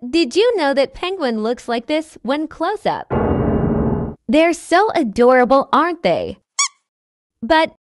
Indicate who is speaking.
Speaker 1: Did you know that penguin looks like this when close up? They're so adorable, aren't they? But